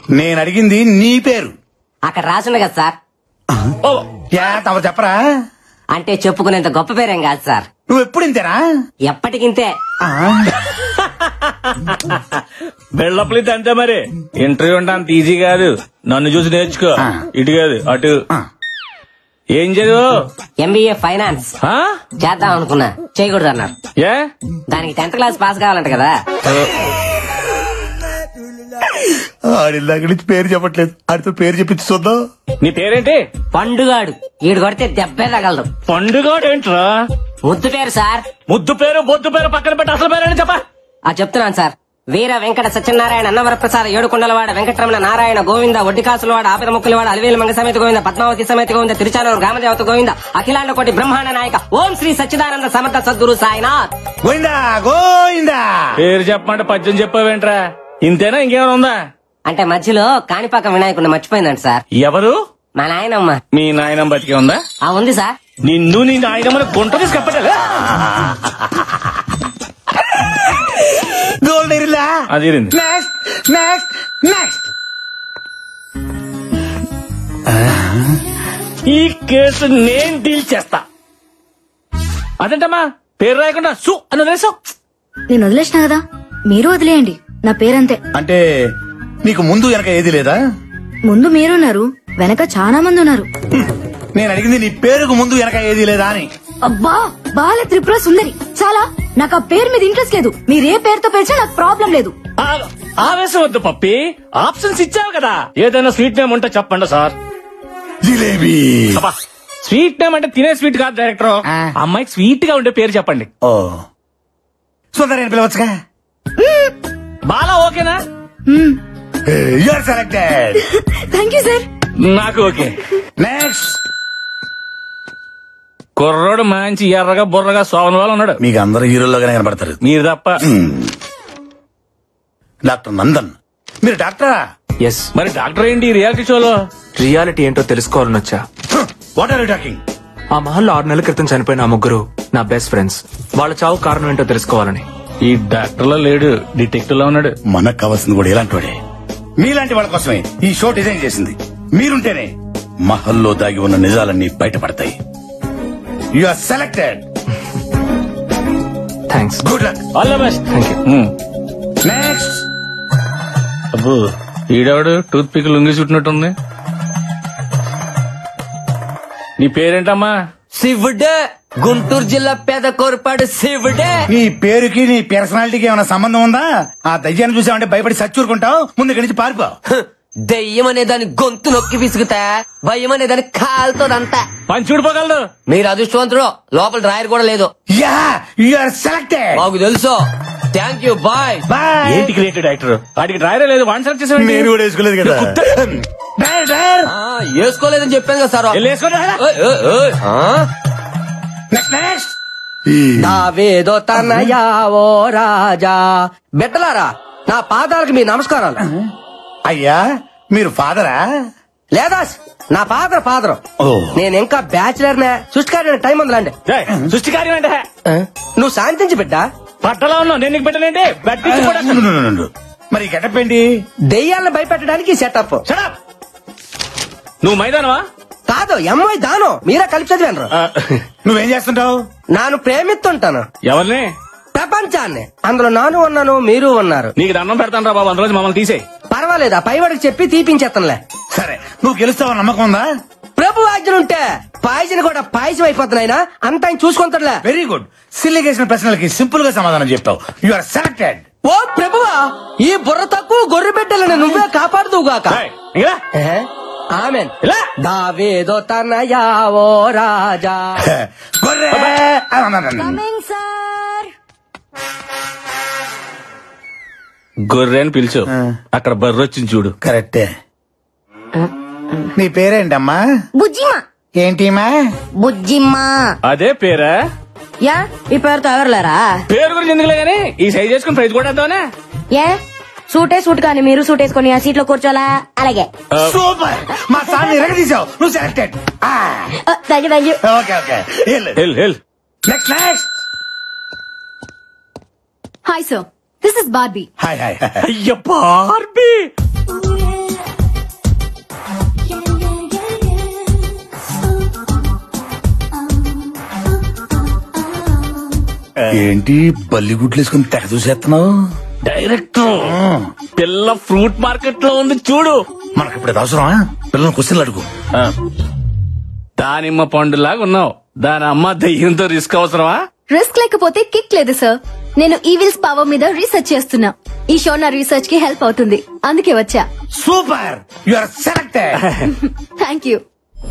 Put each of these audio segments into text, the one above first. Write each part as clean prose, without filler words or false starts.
నేను అడిగింది నీ పేరు. అక్కడ రాసుంది కదా సార్. తమరు చెప్పరా? అంటే చెప్పుకునేంత గొప్ప పేరేం కాదు సార్. నువ్వు ఎప్పుడు ఇంతేనా? ఎప్పటికింతే. బిల్డప్లు అంతే మరి. ఇంటర్వ్యూ అంటే అంత ఈజీ కాదు. నన్ను చూసి నేర్చుకో. ఇటు కాదు అటు. ఏం చదువు? MBA ఫైనాన్స్ చేద్దాం అనుకున్నా, చేయకూడదు అన్నారు. ఏ? దానికి 10th క్లాస్ పాస్ కావాలంట కదా. ఆడిల్లాక నుంచి పేరు చెప్పట్లేదు, ఆడితో పేరు చెప్పించి చూద్దాం. నీ పేరేంటి? పండుగాడు. ఈడు కొడితే దెబ్బే తగలదు. పండుగాడు ఏంట్రా? ముద్దు పేరు సార్. ముద్దు పేరు బొద్దు పేరు పక్కన పెట్టి అసలు పేరు చెప్పా. చెప్తున్నాను సార్. వీర వెంకట సత్యనారాయణ అన్నవరప్రసాద ఏడుకొండలవాడ వెంకటరమణ నారాయణ గోవింద ఒడ్డికాసులవాడ ఆపిన ముక్కులవాడ అలివేలు మంగ సమేత గోవింద పద్మావతి సమేత గోవింద తిరుచానూరు గ్రామదేవత గోవింద అఖిలాండ కోటి బ్రహ్మాండ నాయక ఓం శ్రీ సచ్చిదానంద సమర్థ సద్గురు సాయినాథ్ గోవిందా గోవిందా. పేరు చెప్పమంటే పద్యం చెప్పావేంట్రా? ఇంతేనా ఇంకేమైనా ఉందా? అంటే మధ్యలో కాణిపాక వినాయకుడిని మర్చిపోయిందంట సార్. ఎవరు? మా నాయనమ్మ. మీ నాయనమ్మ బతికే ఉందా? ఉంది సార్. నిన్ను నీ నాయనమ్మని గుంట తీసి కప్పటలే. అది ఈ కేసు నేను డీల్ చేస్తా. అదేంటమ్మా పేరు రాయకుండా సు అని వదిలేసావు? నేను వదిలేసిన కదా, మీరు వదిలేయండి. నా పేరంతే. అంటే నీకు ముందు వెనక ఏది లేదా? ముందు మీరున్నారు, వెనక చాలా మంది ఉన్నారు. నేను అడిగింది నీ పేరుకు ముందు వెనక ఏది లేదా అని. అబ్బా బాల త్రిపుర సుందరి. చాలా. నాకు ఆ పేరు మీద ఇంట్రెస్ట్ లేదు. మీరు ఏ పేరుతో పిలిచినా నాకు ప్రాబ్లం లేదు. ఆవేశం వద్దు పప్పి, ఆప్షన్స్ ఇచ్చావు కదా. ఏదైనా స్వీట్ నేమ్ ఉంటే చెప్పండి సార్. జిలేబీ. స్వీట్ నేమ్ అంటే తినే స్వీట్ కాదు డైరెక్టర్. అమ్మాయికి స్వీట్ గా ఉండే పేరు చెప్పండి. ఓ సుందరి పిలవచ్చుగా. బాలా ఓకేనా? You are selected. Thank you sir. నాకు ఓకే. నెక్స్ట్. కుర్రోడు మంచి ఎర్రగా బుర్రగా సోమన్ వాళ్ళు ఉన్నాడు. మీకు అందరూ హీరోల్లోగానే కనపడతారు, మీరు తప్ప. డాక్టర్ నందన్. మీరు డాక్టరా? ఎస్. మరి డాక్టర్ ఏంటి రియాలిటీ షోలో? రియాలిటీ ఏంటో తెలుసుకోవాలని వచ్చా. What are you talking? ఆ మహల్లో 6 నెలల క్రితం చనిపోయిన ఆ ముగ్గురు నా బెస్ట్ ఫ్రెండ్స్. వాళ్ళ చావు కారణం ఏంటో తెలుసుకోవాలని. ఈ డాక్టర్ లో లేడు, డిటెక్టివ్ లో ఉన్నాడు. మనకు కావాల్సింది కూడా ఇలాంటి వాడే. మీలాంటి వాళ్ళ కోసమే ఈ షో డిజైన్ చేసింది. మీరుంటేనే మహల్లో దాగి ఉన్న నిజాలన్నీ బయటపడతాయి. You are selected. Thanks. Good luck. All the best. Thank you. Next. అబ్బో ఈడవాడు టూత్ పిక్ లొంగి చుట్టినట్టుంది. నీ పేరేంటమ్మా? శివుడే. గుంటూరు జిల్లా పేద కోరపాడు శివుడే. నీ పేరుకి నీ పర్సనాలిటీకి ఏమైనా సంబంధం ఉందా? ఆ దయ్యాన్ని చూసామంటే భయపడి సచ్చూరుకుంటావు. ముందు ఇక్కడి నుంచి పారిపో. దెయ్యం అనే దాని గొంతు నొక్కి విసుగుతా, భయం అనే దాని కాలుతోదంతా. పని చూడిపోగలదు. మీరు అదృష్టవంతుడు. లోపల డ్రాయర్ కూడా లేదు. Yeah you are selected. మాకు తెలుసు. Thank you. Bye bye. ఏంటి క్రియేటివ్ డైరెక్టర్? వాడికి డ్రైవర్ లేదు, వన్ సెలెక్ట్ చేసాడు. నేను కూడా వేసుకోలేదు కదా. వేసుకోలేదని చెప్పాను కదా సార్. నెక్స్ట్. నావేదో తనయా ఓ రాజా. బిడ్డలారా, నా పాదాలకు మీ నమస్కారాలు. అయ్యా మీరు ఫాదరా? లేదా నా ఫాదర్. నేను ఇంకా బ్యాచులర్ నే. సృష్టికార్యం టైం ఉందిలాండి. సృష్టికార్యం అంటే నువ్వు శాంతించి బిడ్డ. పట్టలో ఉన్నావు, నేను నీకు పెట్టలేంటి? మరి గెటప్ ఏంటి? దెయ్యాలను భయపెట్టడానికి సెటప్. నువ్వు మైదానవా? కాదు, ఎంఐ దాను. మీరే కలిపి చదివాను. నువ్వేం చేస్తుంటావు? నాను ప్రేమిస్తుంటాను. ఎవరిని? ప్రపంచాన్ని. అందులో నాను ఉన్నాను, మీరు ఉన్నారు. నీకు దండం పెడతాను రా బాబు, అందులో మమ్మల్ని తీసేయి. పర్వాలేదు, ఆ పైవాడికి చెప్పి తీపించేస్తానులే. సరే, నువ్వు గెలుస్తావని నమ్మకం ఉందా? ప్రభు ఆజ్ఞలుంటే పాయసం కూడా పాయసం అయిపోతున్నాయినా అంత ఆయన చూసుకుంటాడులే. Very good. సిల్లిగా వేసిన ప్రశ్నలకి సింపుల్ గా సమాధానం చెప్తావు. You are selected. ఓ ప్రభువా, ఈ బుర్ర తక్కువ గొర్రె బిడ్డలను నువ్వే కాపాడుదువుగాక. ఆమెన్. దావేదో తనయా ఓ రాజా. గొర్రె అని పిలిచు. అక్కడ బర్రె వచ్చింది చూడు. కరెక్టే. నీ పేరేంటమ్మా? బుజ్జిమా. ఏంటిమా? బుజ్జిమా. అదే పేరా? యా, ఈ పేరుతో ఎవరులేరా? పేరు గురించి ఎందుకులే గానీ ఈ సైజ్ చేసుకుని ప్రైజ్ కూడా వేద్దామనే. ఏ సూట్ కానీ మీరు సూట్ వేసుకొని ఆ సీట్ లో కూర్చోలా? అలాగే. సూపర్. మా సార్ ఎరగదీసావు. నువ్వు selected. Thank you. Okay okay. Next. Hi sir, this is Barbie. Hi hi. అయ్య బార్బీ. ఏంటి బల్లి గుడ్లు వేసుకుని తెగ చూసేస్తున్నావు? డైరెక్టర్ పిల్ల ఫ్రూట్ మార్కెట్ లో ఉంది చూడు. మనకి ఇప్పుడు అవసరమా? పిల్లలు క్వశ్చన్లు అడుగు. దానిమ్మ పండులాగా ఉన్నావు, దాని అమ్మ దయ్యంతో రిస్క్ అవసరమా? రిస్క్ లేకపోతే కిక్ లేదు సార్. నేను ఈవిల్స్ పవర్ మీద రీసెర్చ్ చేస్తున్నా. ఈ షో నా రీసెర్చ్ కి హెల్ప్ అవుతుంది, అందుకే వచ్చా. Super, you are selected. Thank you.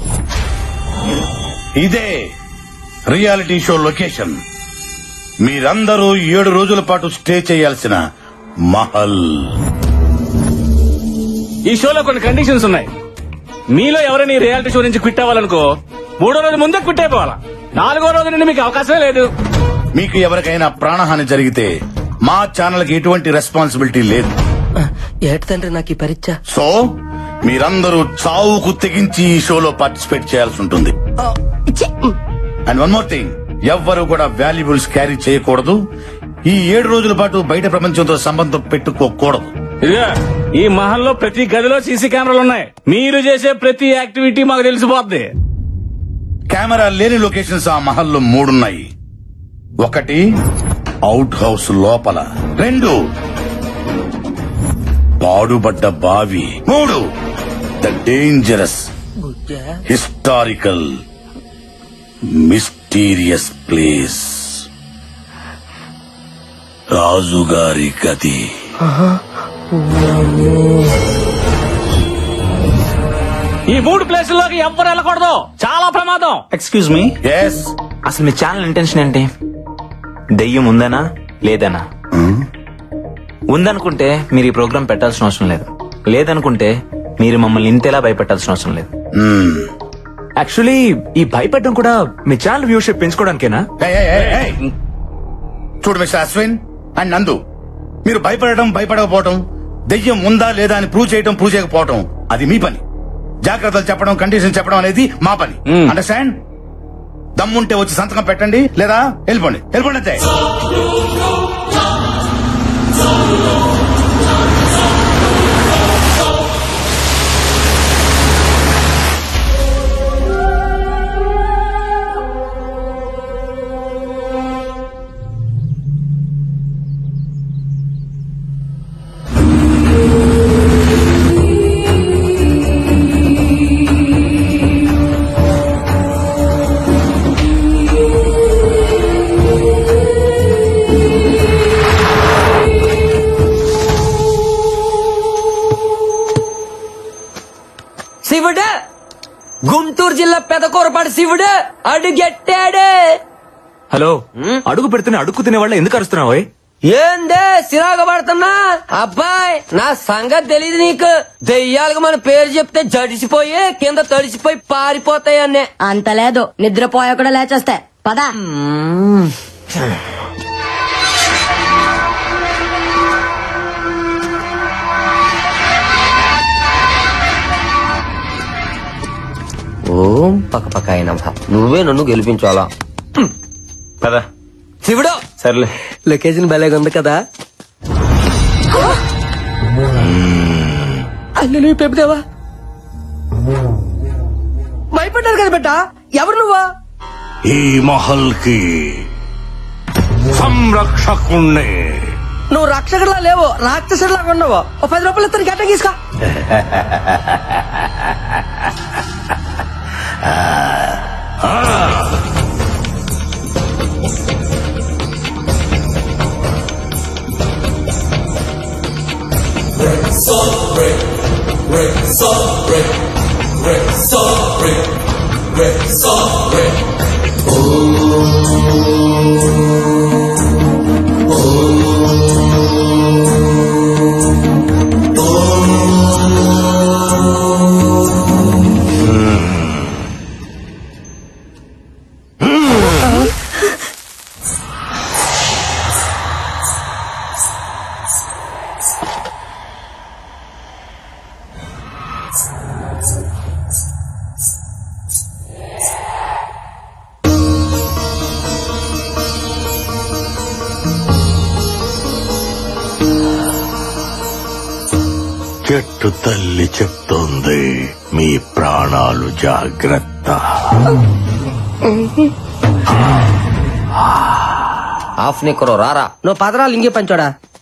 ఇదే రియాలిటీ షో లొకేషన్. మీరందరూ 7 రోజుల పాటు స్టే చేయాల్సిన మహల్. ఈ షోలో కొన్ని కండిషన్స్ ఉన్నాయి. మీలో ఎవరైనా ఈ రియాలిటీ షో నుంచి క్విట్ అవ్వాలనుకో 3వ రోజు ముందే క్విట్ అయిపోవాలా. 4వ రోజు నుండి మీకు అవకాశమే లేదు. మీకు ఎవరికైనా ప్రాణహాని జరిగితే మా ఛానల్ కి ఎటువంటి రెస్పాన్సిబిలిటీ లేదు. ఏటి తండ్రి నాకు ఈ పరీక్ష. సో మీరందరూ చావుకు తెగించి ఈ షోలో పార్టిసిపేట్ చేయాల్సి ఉంటుంది. అండ్ వన్ మోర్ థింగ్, ఎవ్వరూ కూడా వాల్యుబుల్స్ క్యారీ చేయకూడదు. ఈ 7 రోజుల పాటు బయట ప్రపంచంతో సంబంధం పెట్టుకోకూడదు. ఇదిగా ఈ మహల్లో ప్రతి గదిలో సీసీ కెమెరాలు ఉన్నాయి. మీరు చేసే ప్రతి యాక్టివిటీ మాకు తెలిసిపోద్ది. కెమెరా లేని లొకేషన్స్ ఆ మహల్లో 3 ఉన్నాయి. 1 అవుట్ హౌస్ లోపల, 2 పాడుబడ్డ బావి, 3 the dangerous historical mysterious place, రాజుగారి గది. ఈ 3 ప్లేసుల్లోకి ఎవ్వరు వెళ్ళకూడదు, చాలా ప్రమాదం. ఎక్స్క్యూజ్ మీ, ఎస్, అసలు మీ ఛానల్ ఇంటెన్షన్ ఏంటి? దెయ్యం ఉందనా లేదనా? ఉందనుకుంటే మీరు ఈ ప్రోగ్రామ్ పెట్టాల్సిన అవసరం లేదు. లేదనుకుంటే మీరు మమ్మల్ని ఇంతేలా భయపెట్టాల్సిన అవసరం లేదు. యాక్చువల్లీ ఈ భయపెట్టడం కూడా మీ ఛానల్ వ్యూషిప్ పెంచుకోవడానికేనా? చూడు మిస్టర్ అశ్విన్ అండ్ నందు, మీరు భయపడకపోవటం, దెయ్యం ఉందా లేదా అని ప్రూవ్ చేయకపోవటం అది మీ పని. జాగ్రత్తలు చెప్పడం, కండిషన్ చెప్పడం అనేది మా పని. అండర్స్టాండ్? దమ్ముంటే వచ్చి సంతకం పెట్టండి, లేదా వెళ్ళిపోండి అంతే. శివుడు, గుంటూరు జిల్లా పెదకూరపాడు శివుడు అడుగెట్టాడే. హలో, అడుగు పెడుతున్న అడుగు తినే వాళ్ళ ఎందుకు అరుస్తున్నావు? ఏందే సిరాగ పడుతున్నా? అబ్బాయి, నా సంగతి తెలీదు నీకు. దెయ్యాలకు మన పేరు చెప్తే జడిసిపోయి కింద తడిసిపోయి పారిపోతాయన్నే. అంత లేదు, నిద్రపోయా కూడా లేచేస్తా. పదా. ఓం పక్క అయిన నువ్వే నన్ను గెలిపించాలా? కదా శివుడు, సర్లే. లొకేషన్ భలేగా ఉంది కదా. అల్లు నువ్వు పెప్పుదేవా భయపడ్డారు కదా బిడ్డ. ఎవరు నువ్వా? ఈ మహల్ కి సంరక్షకుణ్ణి. నువ్వు రక్షకుడిలా లేవు, రాక్షసుడిలాగా ఉన్నావు. ఓ 10 రూపాయలు ఇస్తాను, గట్ట తీసుకో. చెట్టు తల్లి చెప్తోంది, మీ ప్రాణాలు జాగ్రత్త. హాఫ్ నిక్కరు రారా. నువ్వు పదరాలు ఇంకే పంచోడా